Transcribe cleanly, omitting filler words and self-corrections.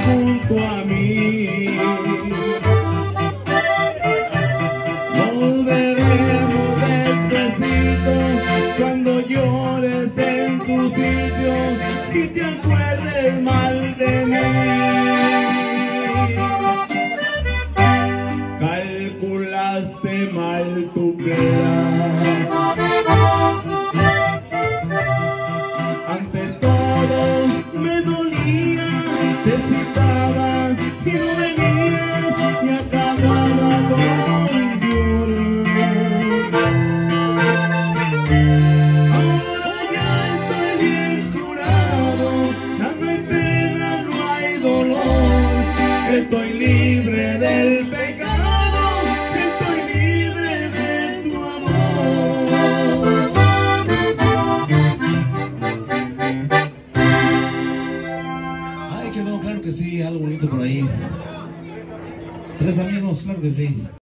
junto a mí. Nos veremos despacito cuando llores en tu sitio y te acuerdes mal de mí. Calculaste mal tu plan. Ante todo me dolía, te citaba y no venías y acababa con llorar. Ahora ya estoy bien curado, ya no hay pena, no hay dolor. Estoy libre del pecado, estoy libre de tu amor. Ay, quedó, claro que sí, algo bonito por ahí. Tres amigos, claro que sí.